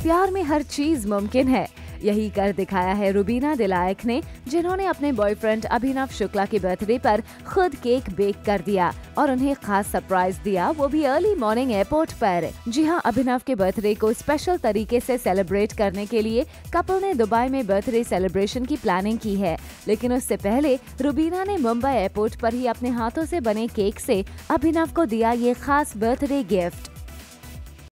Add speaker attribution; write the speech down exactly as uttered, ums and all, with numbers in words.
Speaker 1: प्यार में हर चीज मुमकिन है। यही कर दिखाया है रुबीना दिलायक ने, जिन्होंने अपने बॉयफ्रेंड अभिनव शुक्ला के बर्थडे पर खुद केक बेक कर दिया और उन्हें खास सरप्राइज दिया, वो भी अर्ली मॉर्निंग एयरपोर्ट पर। जी हां, अभिनव के बर्थडे को स्पेशल तरीके से सेलिब्रेट करने के लिए कपल ने दुबई में बर्थडे सेलिब्रेशन की प्लानिंग की है, लेकिन उससे पहले रुबीना ने मुंबई एयरपोर्ट पर ही अपने हाथों से बने केक से अभिनव को दिया ये खास बर्थडे गिफ्ट।